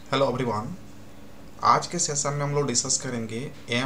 Hello everyone. आज के session में हम लोग डिस्कस करेंगे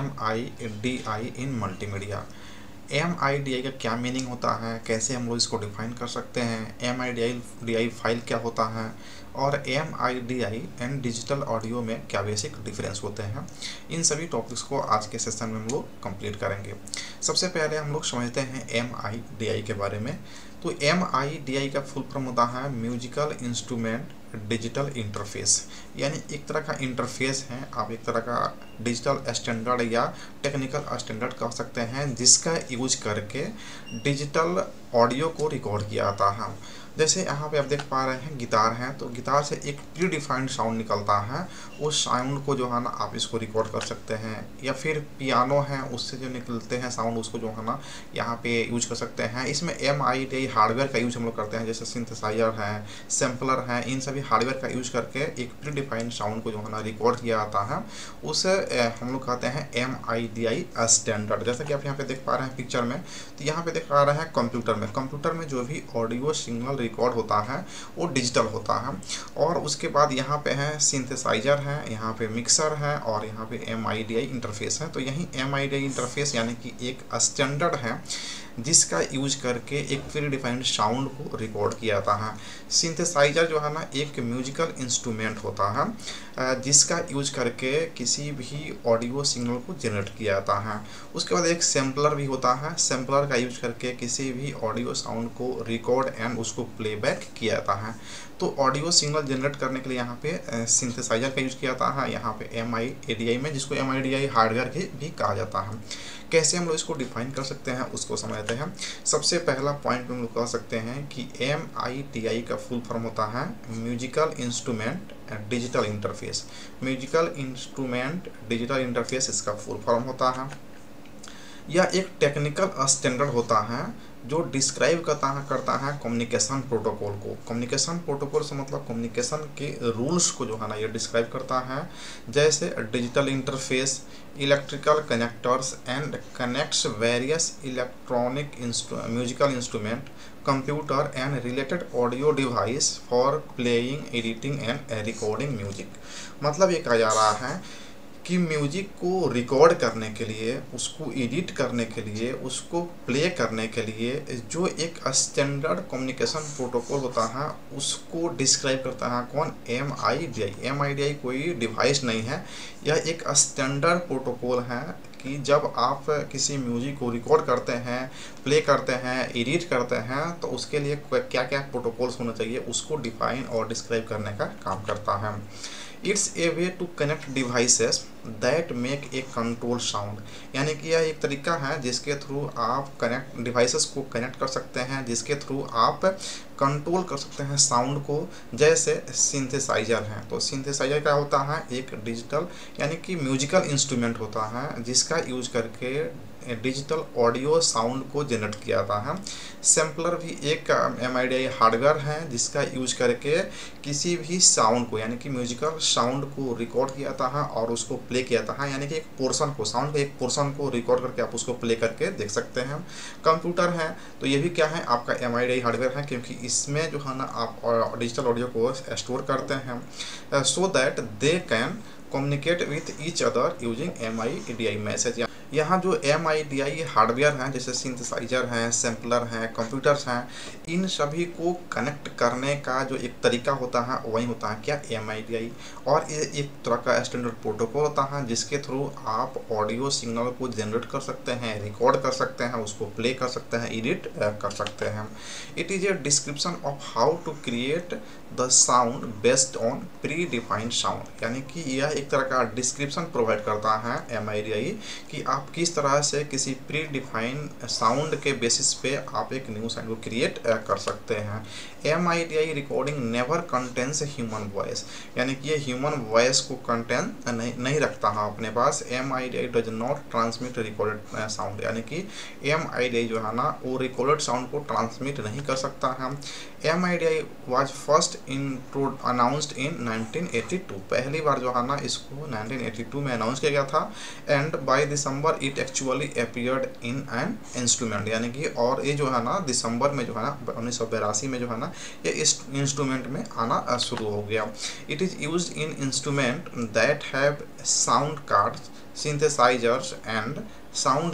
MIDI इन मल्टीमीडिया। MIDI का क्या मीनिंग होता है, कैसे हम लोग इसको डिफाइन कर सकते हैं, MIDI फाइल क्या होता है और MIDI एंड डिजिटल ऑडियो में क्या बेसिक डिफरेंस होते हैं। इन सभी टॉपिक्स को आज के सेशन में हम लोग कंप्लीट करेंगे। सबसे पहले हम लोग समझते हैं MIDI के बारे में। तो MIDI का फुल फॉर्म होता है म्यूजिकल इंस्ट्रूमेंट डिजिटल इंटरफेस, यानी एक तरह का इंटरफेस है, आप एक तरह का डिजिटल स्टैंडर्ड या टेक्निकल स्टैंडर्ड कह सकते हैं, जिसका यूज करके डिजिटल ऑडियो को रिकॉर्ड किया जाता है। जैसे यहाँ पे आप देख पा रहे हैं गिटार है, तो गिटार से एक प्री डिफाइंड साउंड निकलता है, उस साउंड को जो है ना आप इसको रिकॉर्ड कर सकते हैं। या फिर पियानो है, उससे जो निकलते हैं साउंड उसको जो है ना यहाँ पे यूज कर सकते हैं। इसमें MIDI हार्डवेयर का यूज हम लोग करते हैं, जैसे सिंथेसाइजर है, सैम्पलर है, इन सभी हार्डवेयर का यूज करके एक प्री डिफाइंड साउंड को जो है ना रिकॉर्ड किया जाता है, उसे हम लोग कहते हैं MIDI स्टैंडर्ड। जैसा कि आप यहाँ पे देख पा रहे हैं पिक्चर में, तो यहाँ पे देख पा रहे हैं कंप्यूटर में जो भी ऑडियो सिग्नल रिकॉर्ड होता है वो डिजिटल होता है। और उसके बाद यहाँ पे है सिंथेसाइजर है, यहाँ पे मिक्सर है और यहाँ पे MIDI इंटरफेस है। तो यही MIDI इंटरफेस यानी कि एक स्टैंडर्ड है जिसका यूज करके एक प्री डिफाइंड साउंड को रिकॉर्ड किया जाता है। सिंथेसाइजर जो है ना एक म्यूजिकल इंस्ट्रूमेंट होता है जिसका यूज करके किसी भी ऑडियो सिग्नल को जनरेट किया जाता है। उसके बाद एक सैम्पलर भी होता है, सैम्पलर का यूज करके किसी भी ऑडियो साउंड को रिकॉर्ड एंड उसको प्लेबैक किया जाता है। तो ऑडियो सिग्नल जनरेट करने के लिए यहाँ पे सिंथेसाइजर का यूज किया जाता है, यहाँ पे MIDI में, जिसको MIDI हार्डवेयर भी कहा जाता है। कैसे हम लोग इसको डिफाइन कर सकते हैं उसको समझते हैं। सबसे पहला पॉइंट हम लोग कह सकते हैं कि MIDI का फुल फॉर्म होता है musical instrument digital interface. Musical instrument digital interface इसका फुल फॉर्म होता है। यह एक टेक्निकल स्टैंडर्ड होता है जो डिस्क्राइब करता है कम्युनिकेशन प्रोटोकॉल को। कम्युनिकेशन प्रोटोकॉल से मतलब कम्युनिकेशन के रूल्स को जो है ना ये डिस्क्राइब करता है। जैसे digital interface electrical connectors and connects various electronic musical instrument computer and related audio device for playing editing and recording music. मतलब ये कहा जा रहा है कि म्यूजिक को रिकॉर्ड करने के लिए, उसको एडिट करने के लिए, उसको प्ले करने के लिए जो एक स्टैंडर्ड कम्युनिकेशन प्रोटोकॉल होता है उसको डिस्क्राइब करता है कौन? MIDI कोई डिवाइस नहीं है, यह एक स्टैंडर्ड प्रोटोकॉल है कि जब आप किसी म्यूजिक को रिकॉर्ड करते हैं, प्ले करते हैं, एडिट करते हैं, तो उसके लिए क्या क्या प्रोटोकॉल्स होना चाहिए उसको डिफाइन और डिस्क्राइब करने का काम करता है। It's a way to connect devices that make a control sound, यानी कि यह एक तरीका है जिसके थ्रू आप डिवाइसेस को कनेक्ट कर सकते हैं, जिसके थ्रू आप कंट्रोल कर सकते हैं साउंड को। जैसे सिंथेसाइजर है, तो सिंथेसाइजर क्या होता है? एक डिजिटल यानी कि म्यूजिकल इंस्ट्रूमेंट होता है जिसका यूज करके डिजिटल ऑडियो साउंड को जनरेट किया जाता है। सैम्पलर भी एक MIDI हार्डवेयर है जिसका यूज करके किसी भी साउंड को यानी कि म्यूजिकल साउंड को रिकॉर्ड किया जाता है और उसको प्ले किया जाता है, यानी कि एक पोर्शन को, साउंड के एक पोर्शन को रिकॉर्ड करके आप उसको प्ले करके देख सकते हैं। कंप्यूटर है, तो ये भी क्या है? आपका MIDI हार्डवेयर है, क्योंकि इसमें जो है ना आप डिजिटल ऑडियो को स्टोर करते हैं so that they can communicate with each other using MIDI message. यहाँ जो MIDI हार्डवेयर हैं, जैसे सिंथेसाइजर हैं, सैम्पलर हैं, कंप्यूटर्स हैं, इन सभी को कनेक्ट करने का जो एक तरीका होता है वही होता है क्या? MIDI। और ये एक तरह का स्टैंडर्ड प्रोटोकॉल होता है जिसके थ्रू आप ऑडियो सिग्नल को जनरेट कर सकते हैं, रिकॉर्ड कर सकते हैं, उसको प्ले कर सकते हैं, एडिट कर सकते हैं। It is a description of how to create the sound based on predefined sound, यानी कि यह एक तरह का डिस्क्रिप्शन प्रोवाइड करता है MIDI कि आप किस तरह से किसी प्री डिफाइन साउंड के बेसिस पे आप एक न्यू साउंड को क्रिएट कर सकते हैं। MIDI recording never contains human voice, यानी कि ये ह्यूमन वॉइस को कंटेन नहीं रखता है अपने पास। MIDI does not transmit recorded sound, यानी कि MIDI जो है ना वो रिकॉर्डेड साउंड को ट्रांसमिट नहीं कर सकता है। MIDI was first announced in 1982। पहली बार जो है ना इसको 1982 में अनाउंस किया गया था। And by December it actually appeared in an instrument, यानी कि और ये जो है ना दिसंबर में जो है ना 1982 में जो है ना ये इस इंस्ट्रूमेंट में आना शुरू हो गया। It is used in instrument that have sound cards, synthesizers and sound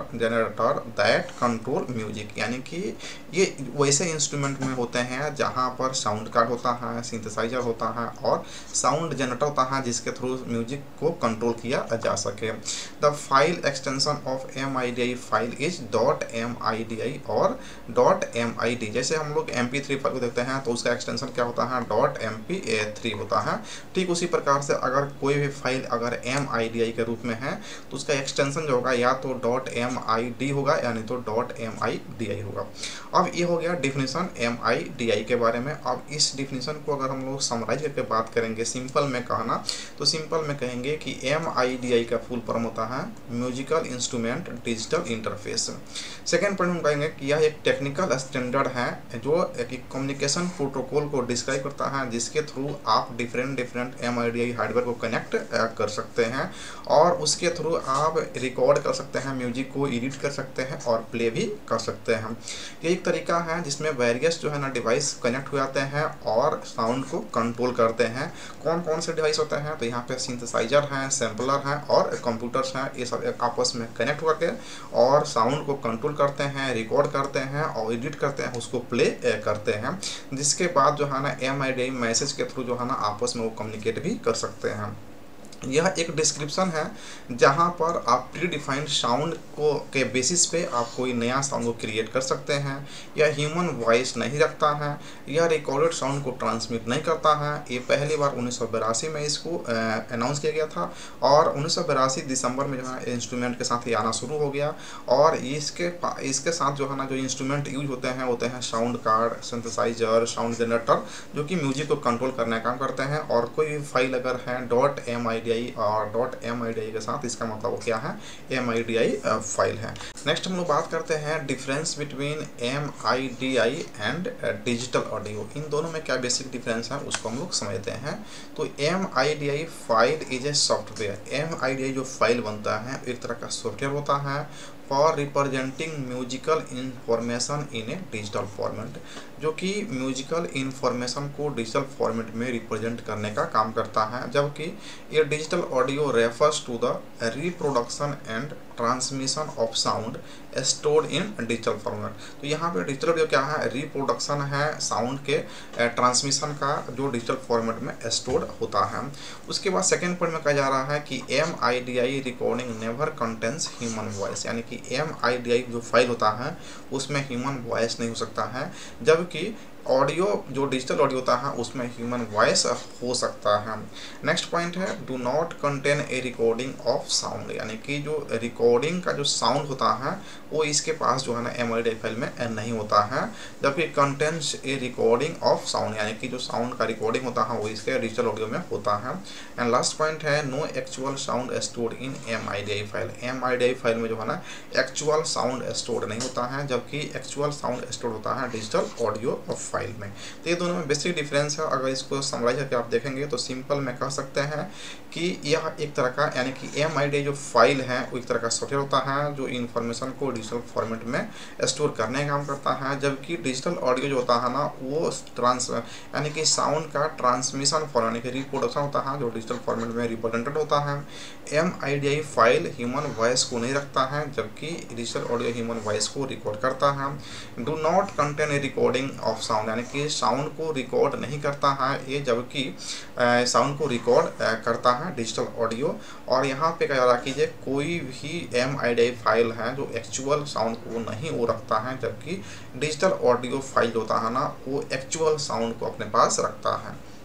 generator that control music, यानी कि ये वैसे इंस्ट्रूमेंट में होते हैं जहाँ पर साउंड कार्ड होता है, सिंथेसाइजर होता है और साउंड जनरेटर होता है जिसके थ्रू म्यूजिक को कंट्रोल किया जा सके। The file extension of MIDI file is .midi और .mid। जैसे हम लोग MP3 फाइल को देखते हैं तो उसका एक्सटेंशन क्या होता है, .mp3 होता है। ठीक उसी प्रकार से अगर कोई भी फाइल अगर MIDI के रूप में है तो उसका एक्सटेंशन जो होगा या तो .mid होगा यानी तो .midi होगा। अब ये हो गया डिफिनीशन MIDI के बारे में। अब इस डिफिनीशन को अगर हम लोग समराइज करके बात करेंगे सिंपल में कहना, तो सिंपल में कहेंगे कि MIDI का फुल फॉर्म होता है musical instrument digital interface. Second point हम कहेंगे कि यह एक टेक्निकल स्टैंडर्ड है जो एक कम्युनिकेशन प्रोटोकॉल को डिस्क्राइब करता है जिसके थ्रू आप डिफरेंट MIDI हार्डवेयर को कनेक्ट कर सकते हैं और उसके थ्रू आप रिकॉर्ड कर सकते हैं, म्यूजिक को एडिट कर सकते हैं और प्ले भी कर सकते हैं। ये एक तरीका है जिसमें वेरियस जो है ना डिवाइस कनेक्ट हो जाते हैं और साउंड को कंट्रोल करते हैं। कौन कौन से डिवाइस होते हैं, तो यहाँ पे सिंथेसाइजर हैं, सैम्पलर हैं और कंप्यूटर्स हैं। ये सब आपस में कनेक्ट होकर और साउंड को कंट्रोल करते हैं, रिकॉर्ड करते हैं और एडिट करते हैं, उसको प्ले करते हैं। जिसके बाद जो है ना MIDI मैसेज के थ्रू जो है ना आपस में वो कम्युनिकेट भी कर सकते हैं। यह एक डिस्क्रिप्शन है जहां पर आप प्री डिफाइंड साउंड को के बेसिस पे आप कोई नया साउंड को क्रिएट कर सकते हैं। यह ह्यूमन वॉइस नहीं रखता है, यह रिकॉर्डेड साउंड को ट्रांसमिट नहीं करता है। ये पहली बार 1982 में इसको अनाउंस किया गया था और 1982 दिसंबर में जो है इंस्ट्रूमेंट के साथ ये आना शुरू हो गया। और इसके साथ जो है ना जो इंस्ट्रूमेंट यूज होते हैं sound card, synthesizer, sound generator जो कि म्यूजिक को कंट्रोल करने का काम करते हैं। और कोई भी फाइल अगर है .midi और .midi के साथ, इसका मतलब वो क्या है, MIDI फाइल है। नेक्स्ट हम लोग बात करते हैं difference between MIDI and digital audio. इन दोनों में क्या बेसिक डिफरेंस है उसको हम लोग समझते हैं। तो MIDI file is a software. MIDI जो फाइल बनता है एक तरह का सॉफ्टवेयर होता है for representing musical information in a digital format, जो कि म्यूजिकल इंफॉर्मेशन को डिजिटल फॉर्मेट में रिप्रेजेंट करने का काम करता है। जबकि ये digital audio refers to the reproduction and transmission of sound stored in digital format. तो यहाँ पे डिजिटल ऑडियो क्या है, रिप्रोडक्शन है साउंड के ट्रांसमिशन का जो डिजिटल फॉर्मेट में स्टोर्ड होता है। उसके बाद सेकेंड पॉइंट में कहा जा रहा है कि MIDI recording never contains human voice, यानी कि MIDI जो फाइल होता है उसमें ह्यूमन वॉइस नहीं हो सकता है। जबकि ऑडियो जो डिजिटल ऑडियो होता है उसमें ह्यूमन वॉइस हो सकता है। नेक्स्ट पॉइंट है do not contain a recording of sound, यानी कि जो रिकॉर्डिंग का जो साउंड होता है वो इसके पास जो है ना MIDI फाइल में नहीं होता है। जबकि contains a recording of sound, यानी कि जो साउंड का रिकॉर्डिंग होता है वो इसके डिजिटल ऑडियो में होता है। एंड लास्ट पॉइंट है no actual sound stored in MIDI file. MIDI file में जो है ना एक्चुअल साउंड स्टोर्ड नहीं होता है, जबकि एक्चुअल साउंड स्टोर्ड होता है डिजिटल ऑडियो फाइल में। तो ये दोनों में बेसिक डिफरेंस है। अगर इसको समराइज करके आप देखेंगे तो सिंपल में कह सकते हैं कि यह एक तरह का, यानी कि MIDI जो फाइल है वो एक तरह का सॉफ्टवेयर होता है जो इन्फॉर्मेशन को डिजिटल फॉर्मेट में स्टोर करने का काम करता है। जबकि डिजिटल ऑडियो जो होता है ना वो यानी कि साउंड का ट्रांसमिशन फॉर्म यानी कि रिप्रोडक्शन होता है जो डिजिटल फॉर्मेट में रिप्रेजेंटेड होता है। MIDI फाइल ह्यूमन वॉइस को नहीं रखता है, जबकि डिजिटल ऑडियो ह्यूमन वॉइस को रिकॉर्ड करता है। Do not contain a recording of sound, यानी कि साउंड को रिकॉर्ड नहीं करता है ये, जबकि साउंड को रिकॉर्ड करता है डिजिटल ऑडियो। और यहाँ पे क्या कीजिए कोई भी MIDI फाइल है जो एक्चुअल साउंड को नहीं वो रखता है, जबकि डिजिटल ऑडियो फाइल होता है ना वो एक्चुअल साउंड को अपने पास रखता है।